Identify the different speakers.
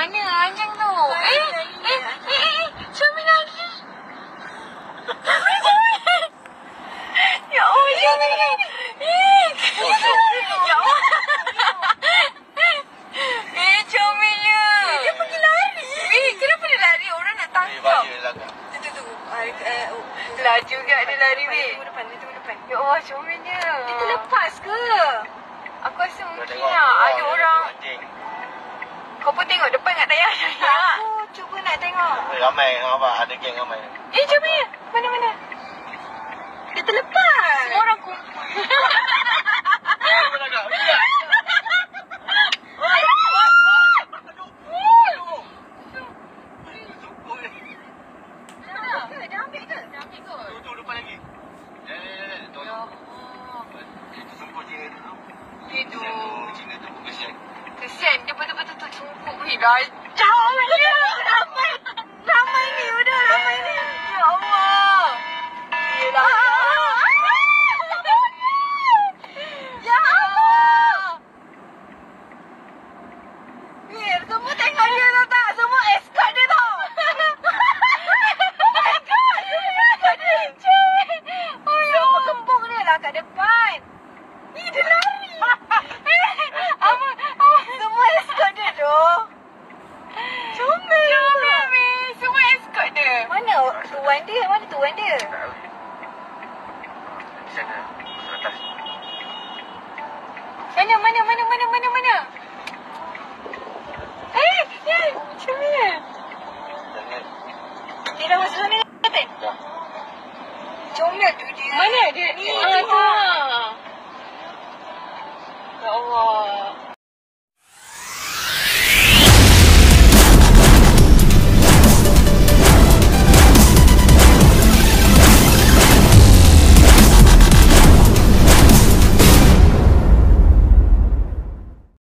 Speaker 1: mana anjing tu? Cermin lagi. Ya Allah, cermin. Ya Allah. Cerminnya. Dia pergi lari. Kenapa dia lari? Orang nak tangkap. Laju juga dia lari, weh. Dia tunggu depan. Ya Allah, cerminnya. Dia terlepas ke? Aku rasa mungkin lah ada orang. Kau pun tengok depan kat tayar. Aku cuba nak tengok.
Speaker 2: Ramai nampak, ada geng ramai.
Speaker 1: Cermin. Mana? Dia terlepas. Semua orang kumpul. Kesian dia betul-betul tercungkup. Rajau dia. Ramai ni. Udah ramai ni. Ya Allah. Yelah.